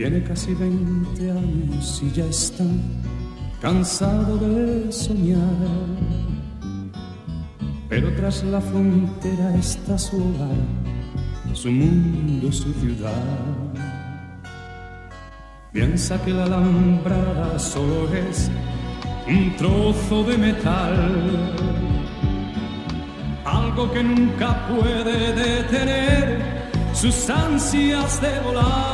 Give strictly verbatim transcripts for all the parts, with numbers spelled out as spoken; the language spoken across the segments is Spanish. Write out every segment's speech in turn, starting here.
Tiene casi veinte años y ya está cansado de soñar. Pero tras la frontera está su hogar, su mundo, su ciudad. Piensa que la alambrada solo es un trozo de metal, algo que nunca puede detener sus ansias de volar.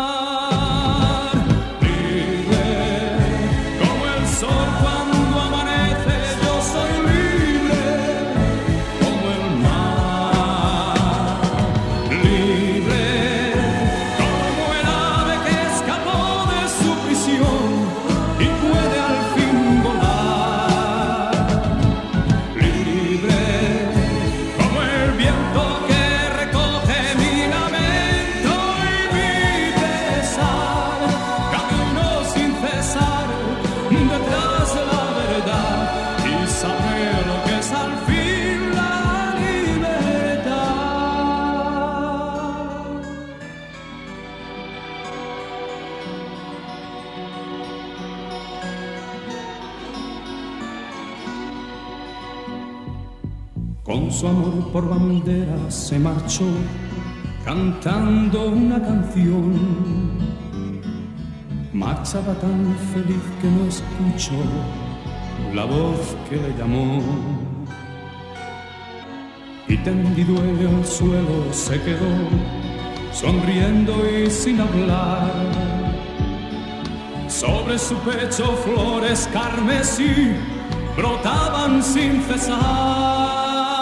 Con su amor por bandera se marchó cantando una canción. Marchaba tan feliz que no escuchó la voz que le llamó. Y tendido en el suelo se quedó, sonriendo y sin hablar. Sobre su pecho flores carmesí brotaban sin cesar.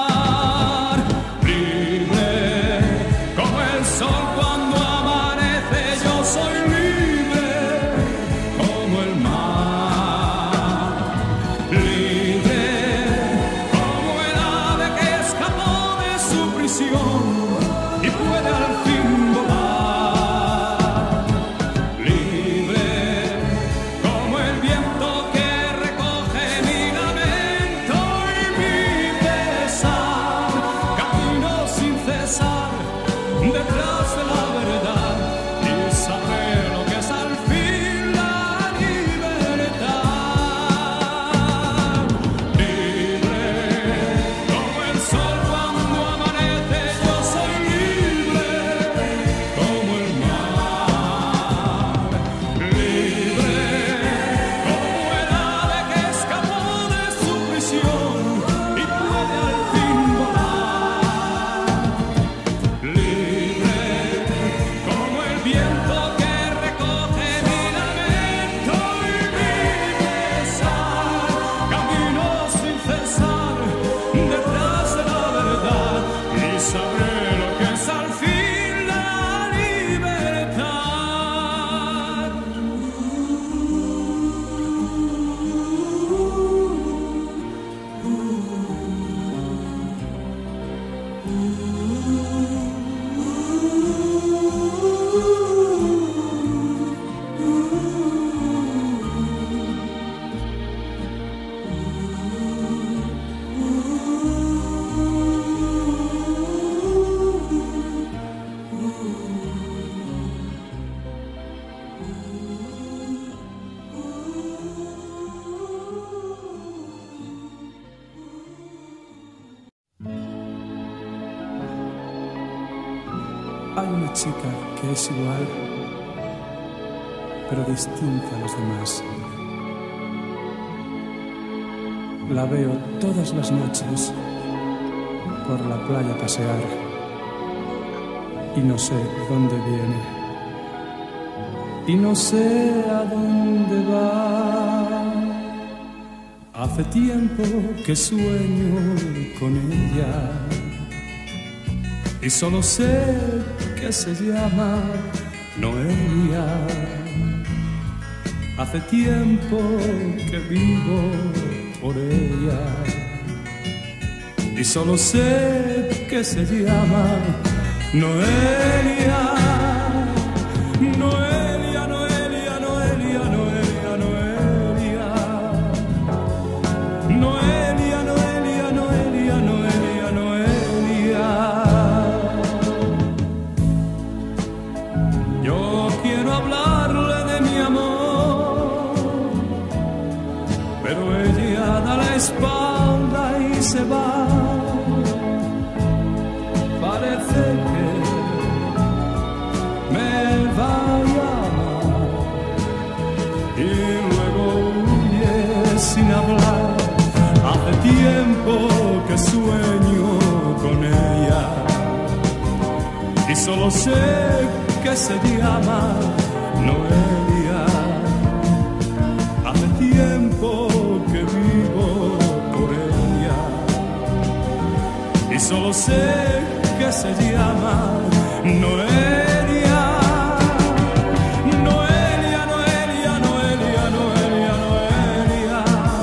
Hay una chica que es igual, pero distinta a los demás. La veo todas las noches por la playa pasear y no sé dónde viene y no sé a dónde va. Hace tiempo que sueño con ella y solo sé que se llama Noelia. Hace tiempo que vivo por ella y solo sé que se llama Noelia. Noelia, Noelia, Noelia, Noelia, Noelia. Noelia, Noelia, Noelia, Noelia, Noelia. Yo quiero hablar pero ella da la espalda y se va. Parece que me va a llamar y luego huye sin hablar. Hace tiempo que sueño con ella y solo sé que se llama Noelia. Hace tiempo que vivo por ella y solo sé que se llama Noelia. Noelia, Noelia, Noelia, Noelia, Noelia.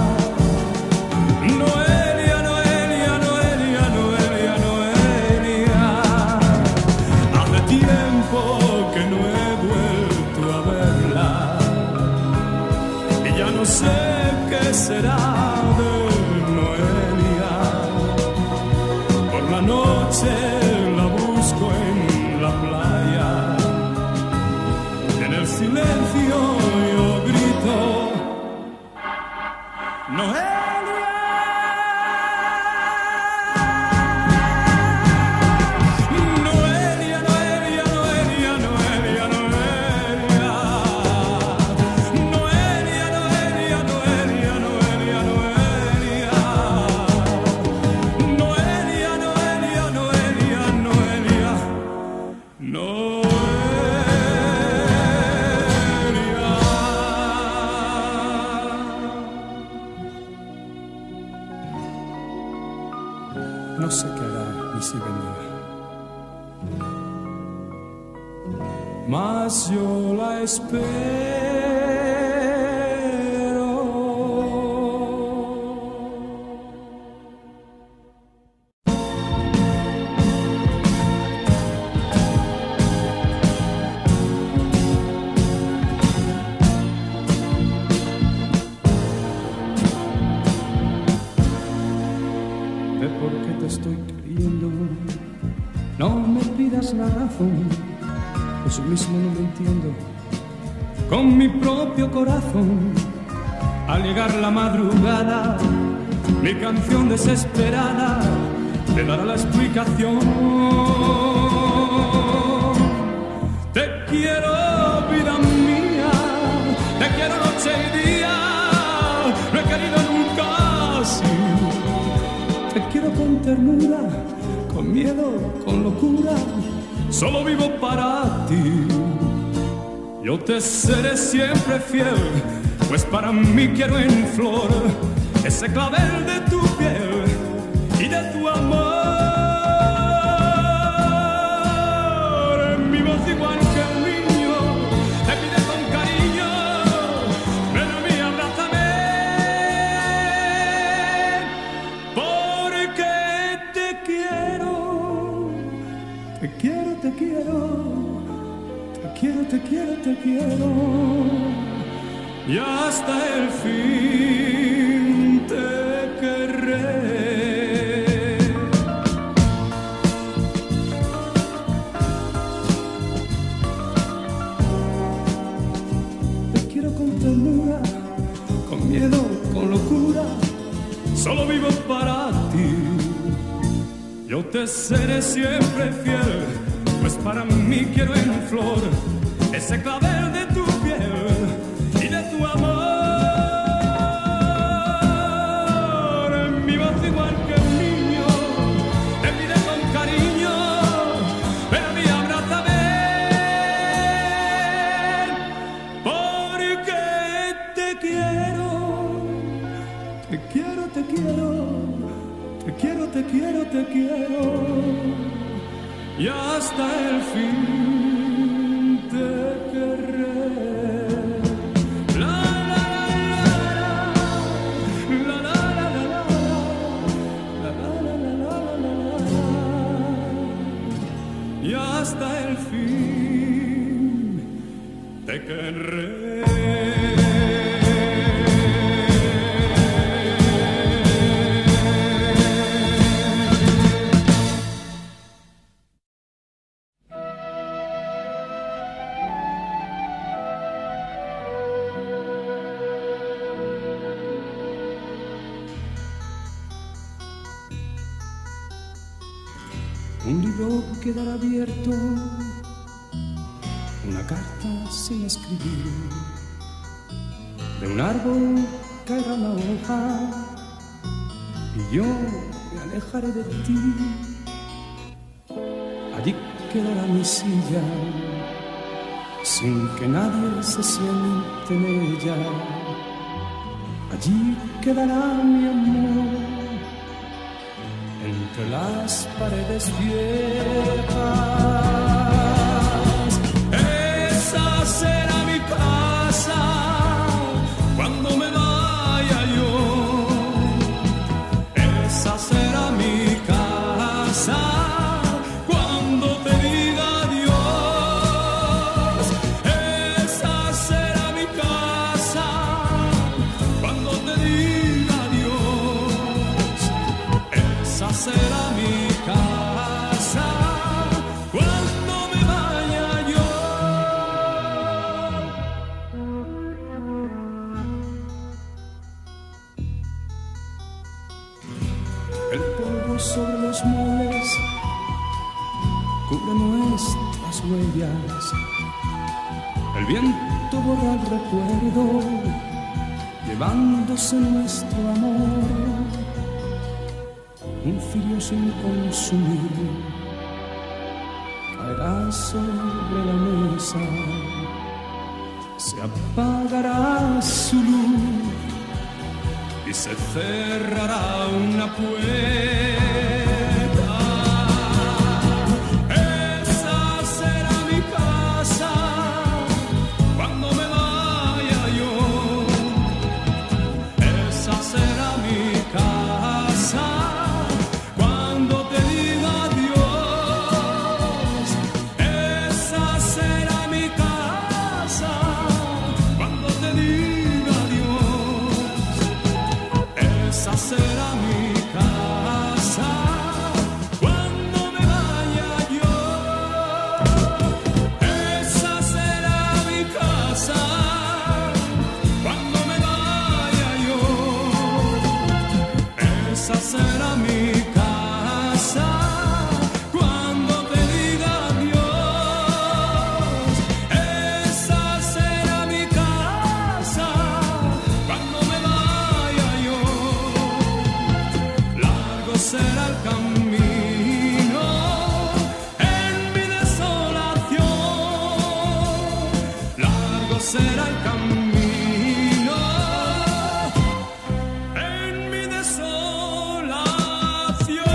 Noelia, Noelia, Noelia, Noelia, Noelia. Hace tiempo que no he vuelto a verla y ya no sé qué será de Noelia. Por la noche la busco en la playa, en el silencio yo grito Noelia. Noelia, Noelia, Noelia, Noelia, Noelia. Noelia, Noelia, Noelia, Noelia, Noelia. Noelia, Noelia, Noelia, Noelia, Noelia. No sé qué hará ni si vendrá, mas yo la espero. De por qué te estoy queriendo, no me pidas la razón, pues yo mismo no lo entiendo. Con mi propio corazón, al llegar la madrugada, mi canción desesperada te dará la explicación. Te quiero, vida mía, te quiero noche y día, no he querido nunca así. Te quiero con ternura, con miedo, con locura, solo vivo para ti. Yo te seré siempre fiel, pues para mí quiero en flor ese clavel de tu piel y de tu amor. Mi voz igual que el niño te pide con cariño, ven a mí, abrázame, porque te quiero, te quiero, te quiero. Te quiero, te quiero, te quiero, y hasta el fin te querré. Te quiero con ternura, con miedo, con locura, solo vivo para ti. Yo te seré siempre fiel, pues para mí quiero en flor ese clavel de tu piel y de tu amor. Mi voz igual que el niño te pide con cariño, ven a mí, abrázame, porque te quiero, te quiero, te quiero, te quiero, te quiero, te quiero. Y hasta el fin te querré. La la la la la la la la la la la. Y hasta el fin te querré. Un libro quedará abierto, una carta sin escribir. De un árbol caerá una hoja y yo me alejaré de ti. Allí quedará mi silla, sin que nadie se siente en ella. Allí quedará mi amor, entre las paredes viejas. Esa será mi casa cuando me vaya yo. Esa será mi casa cuando te diga adiós. Esa será mi casa cuando te diga adiós. Esa será mi casa cuando me vaya yo. El polvo sobre los muebles cubre nuestras huellas. El viento borra el recuerdo, llevándose nuestro amor. Un cirio sin consumir caerá sobre la mesa, se apagará su luz y se cerrará una puerta. Esa será mi casa cuando me vaya yo. Esa será mi casa cuando te diga adiós. Esa será mi casa cuando te diga adiós. Esa será mi casa cuando me vaya yo. Esa será mi casa cuando me vaya yo. Esa será mi casa cuando te diga adiós. Esa será mi casa cuando me vaya yo. Largo será el camino en mi desolación. Largo será el camino en mi desolación.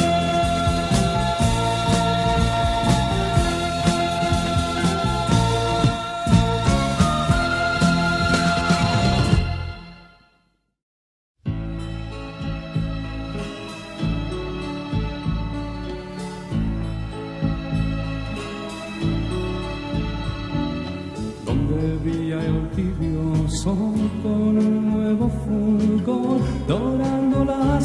Donde brilla el tibio sol con un nuevo fulgor, dorando las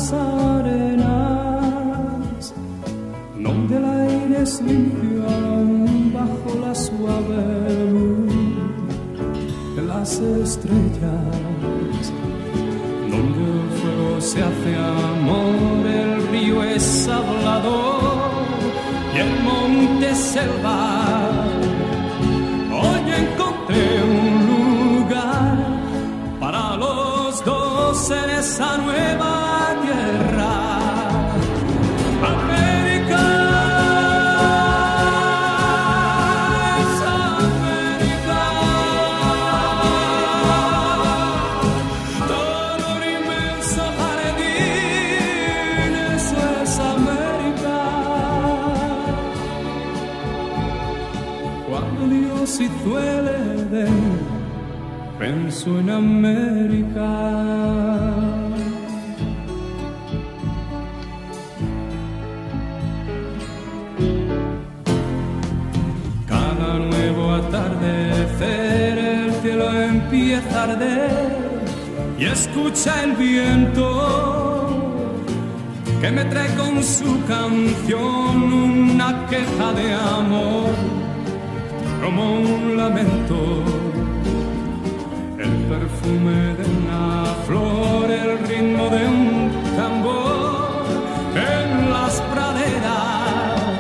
arenas. Donde el aire es limpio aún bajo la suave luz de las estrellas. Donde el fuego se hace amor, el río es hablador y el monte selva. Hoy encontré un lugar para los dos en esa nueva tierra. América es América. Todo un inmenso jardín, eso es América. Cuando Dios hizo el Edén, pensó en América. Cada nuevo atardecer el cielo empieza a arder y escucha el viento que me trae con su canción una queja de amor, como un lamento. El perfume de una flor, el ritmo de un tambor en las praderas.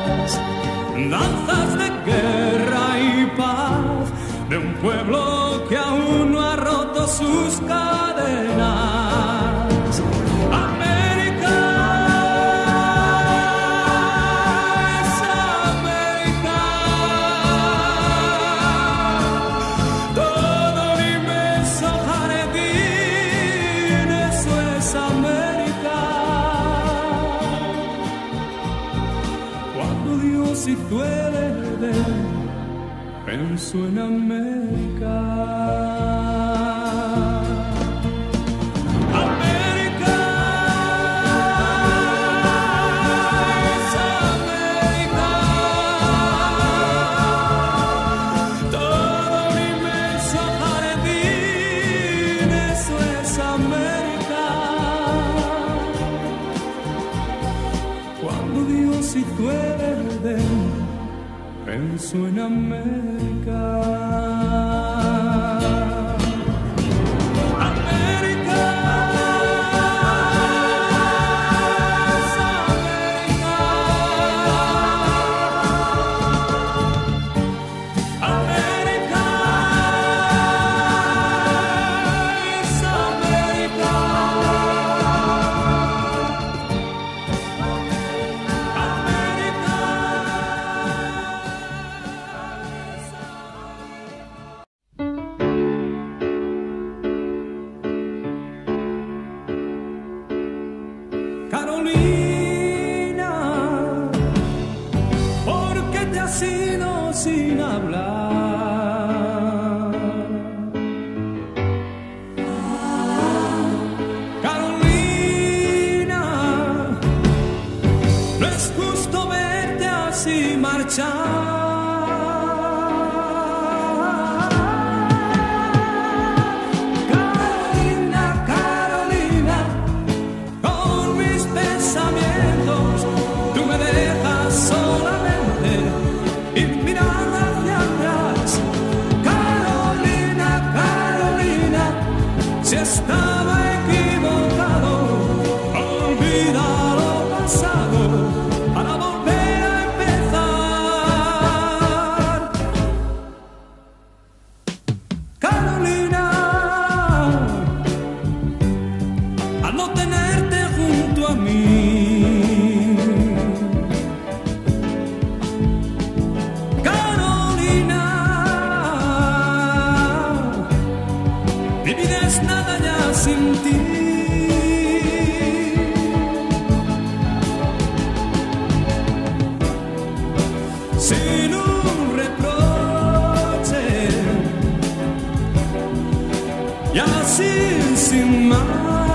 América. Cuando Dios hizo el Edén, pensó en América. América es América. Todo un inmenso jardín, eso es América. Cuando Dios hizo el Edén, pensó en América. América es América. América es América. Carolina, ¿por qué te has ido sin hablar? Carolina, no es justo verte así marchar. Si estaba equivocado, olvida lo pasado para volver a empezar. Carolina, al no tenerte junto a mí, Carolina, mi vida es nada ya sin ti. Sin un reproche y así sin más.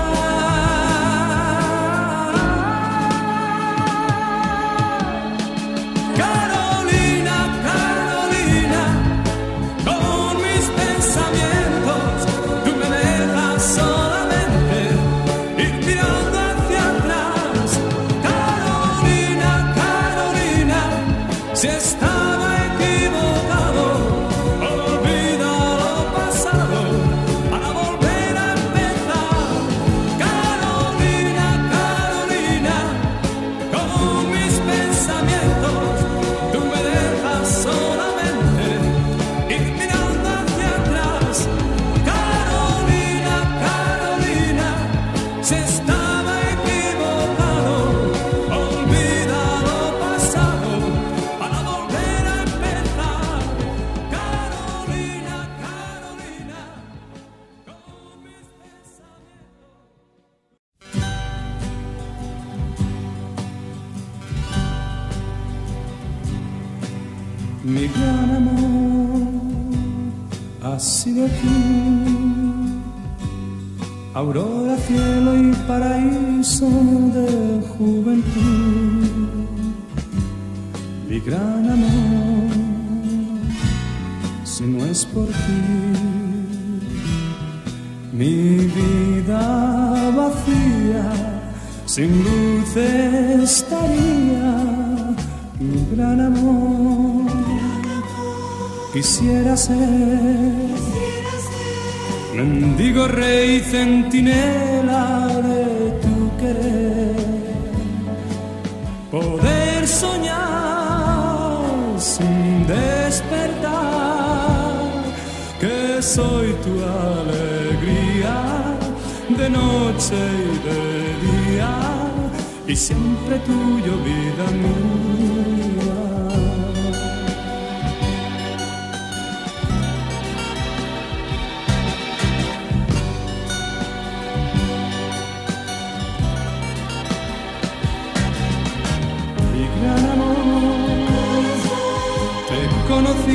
Carolina, Carolina, con mis pensamientos tú me dejas solamente ir mirando hacia atrás. Carolina, Carolina, si estaba equivocado, olvida lo pasado para volver a empezar. Carolina, Carolina, con mis pensamientos tú me dejas solamente ir mirando hacia atrás. Carolina, Carolina, si estaba equivocado, olvida lo pasado para volver a empezar. Carolina, Carolina, con mis pensamientos. Mi gran amor ha sido tú, aurora, cielo y paraíso de juventud. Mi gran amor, si no es por ti, mi vida vacía, sin luz estaría. Mi gran amor, quisiera ser mendigo, rey, centinela de tu querer, poder soñar sin despertar, que soy tu alegría de noche y de día, y siempre tuyo, vida mía.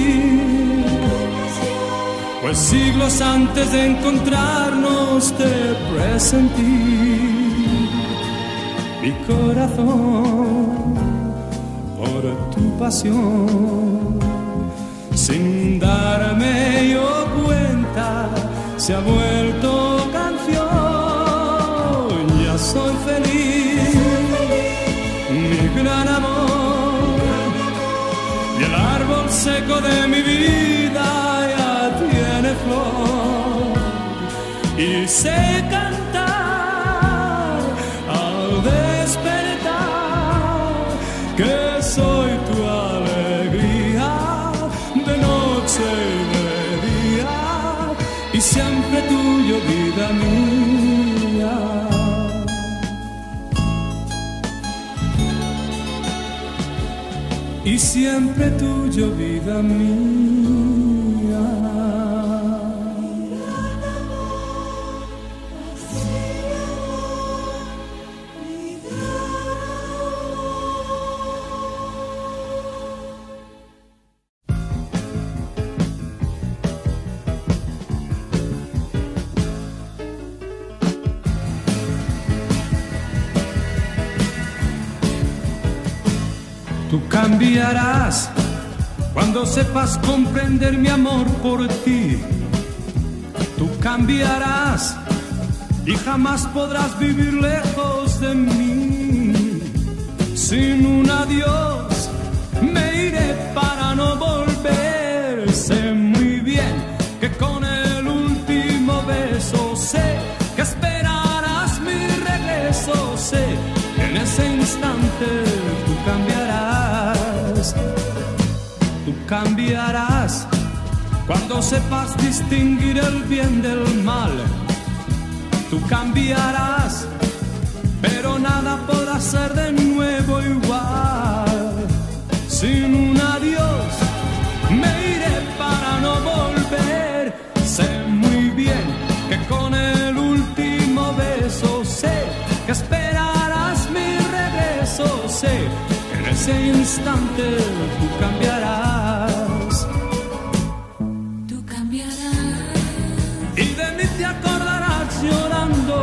pues siglos antes de encontrarnos te presentí mi corazón por tu pasión. Sin darme yo cuenta se ha vuelto canción. Ya soy feliz, mi gran amor, y el árbol seco de mi vida ya tiene flor. Y sé cantar al despertar que soy tu alegría de noche y de día, y siempre tuyo, vida mía. Y siempre tuyo, vida mía. Tú cambiarás cuando sepas comprender mi amor por ti. Tú cambiarás y jamás podrás vivir lejos de mí. Sin un adiós me iré para no volver. Sé muy bien que con el último beso sé que esperarás mi regreso. Sé que en ese instante tú cambiarás. Tú cambiarás cuando sepas distinguir el bien del mal. Tú cambiarás, pero nada podrá ser de nuevo igual. Sin un adiós me iré para no volver. Sé muy bien que con el último beso sé que esperarás mi regreso. Sé que en ese instante tú cambiarás. Tú cambiarás Y de mí te acordarás llorando.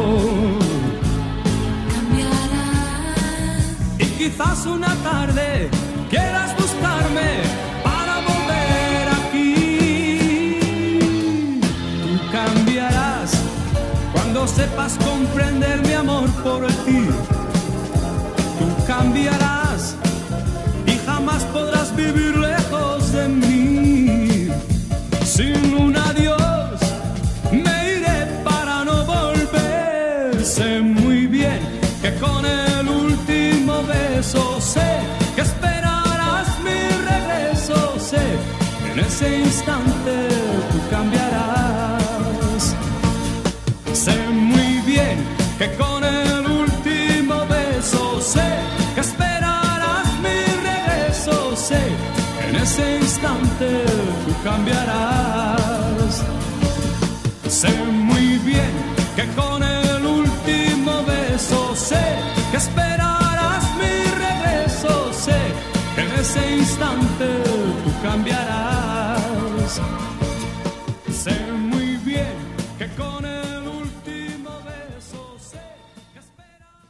Cambiarás Y quizás una tarde quieras buscarme para volver aquí. Tú cambiarás cuando sepas comprender mi amor por ti. Tú cambiarás y jamás podrás vivir lejos de mí. Sin un adiós me iré para no volver. Sé muy bien que con el último beso sé que esperarás mi regreso. Sé que en ese instante tú cambiarás. Sé muy bien que con el último beso sé que esperarás mi regreso. Sé que en ese instante tú cambiarás. Sé muy bien que con el último beso sé que esperarás mi regreso. Sé que en ese instante tú cambiarás. Sé muy bien que con el último beso sé que esperarás.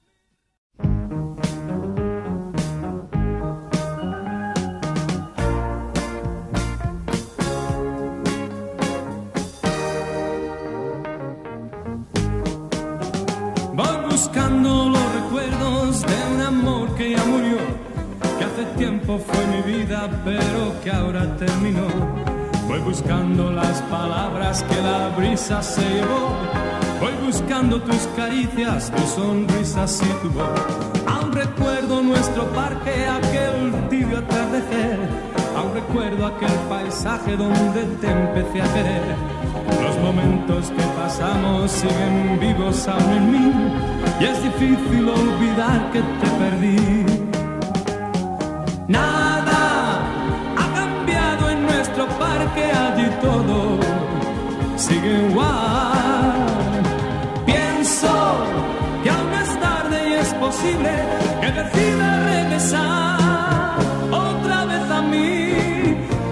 Voy buscando los recuerdos de un amor que ya murió, que hace tiempo fue mi vida, pero que ahora terminó. Voy buscando las palabras que la brisa se llevó. Voy buscando tus caricias, tus sonrisas y tu voz. Aún recuerdo nuestro parque, aquel tibio atardecer. Aún recuerdo aquel paisaje donde te empecé a querer. Los momentos que pasamos siguen vivos aún en mí, y es difícil olvidar que te perdí. Nada ha cambiado en nuestro parque, allí todo sigue igual. Pienso que aún es tarde y es posible que decida regresar otra vez a mí.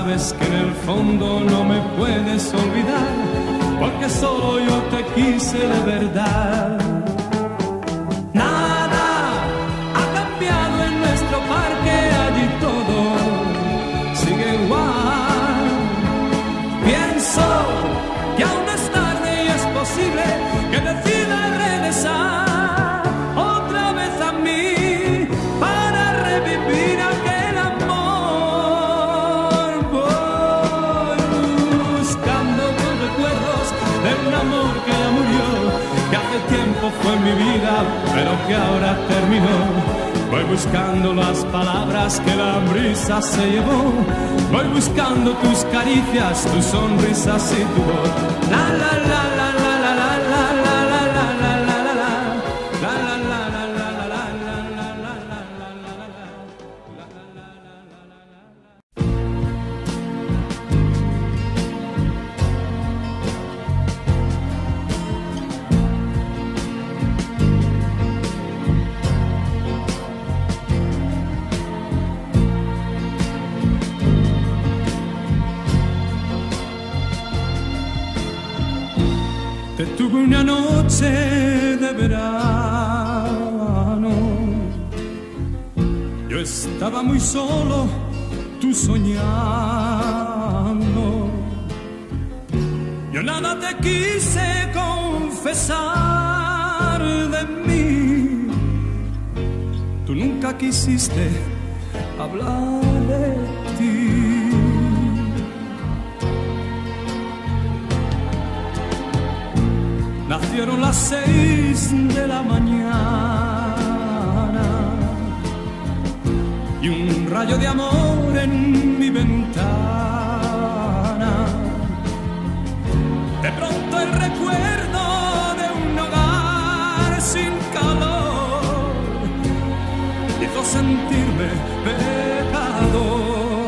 sabes que en el fondo no me puedes olvidar, porque solo yo te quise de verdad. Nada ha cambiado en nuestro parque, allí todo sigue igual. Pienso que aún es tarde y es posible que decida regresar otra vez a mí para revivir aquel amor. Voy buscando tus recuerdos de un amor que ya murió, que hace tiempo fue mi vida, pero que ahora terminó. Voy buscando las palabras que la brisa se llevó. Voy buscando tus caricias, tus sonrisas y tu voz. La la la la la la la la la la la la la la la la la la la la Te tuve una noche de verano, yo estaba muy solo, tú soñando. Yo nada te quise confesar de mí, tú nunca quisiste hablar de ti. Nacieron las seis de la mañana y un rayo de amor en mi ventana. De pronto el recuerdo de un hogar sin calor hizo sentirme pecador.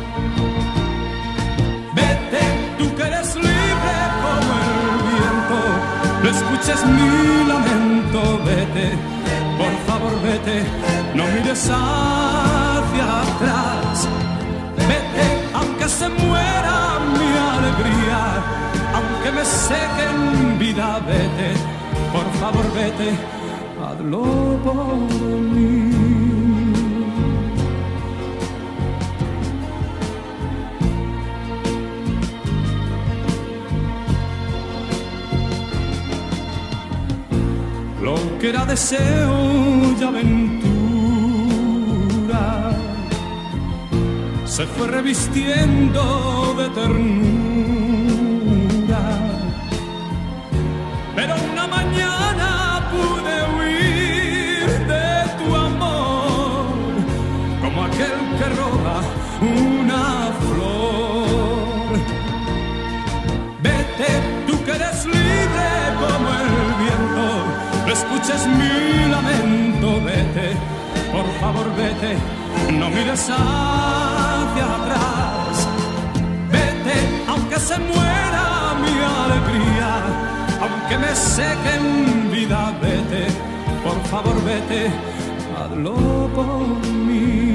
Vete, tú que eres libre como el viento, no escuches mi lamento, vete, por favor vete, no mires hacia atrás. Vete, aunque se muera mi alegría, aunque me seque en vida, vete, por favor vete, hazlo por mí. Lo que era deseo y aventura se fue revistiendo de ternura, pero una mañana pude huir de tu amor, como aquel que roba una flor. Vete, tú que eres libre como el viento, no escuches mi lamento, vete, por favor vete, no mires hacia atrás. Vete, aunque se muera mi alegría, aunque me seque en vida, vete, por favor vete, hazlo por mí.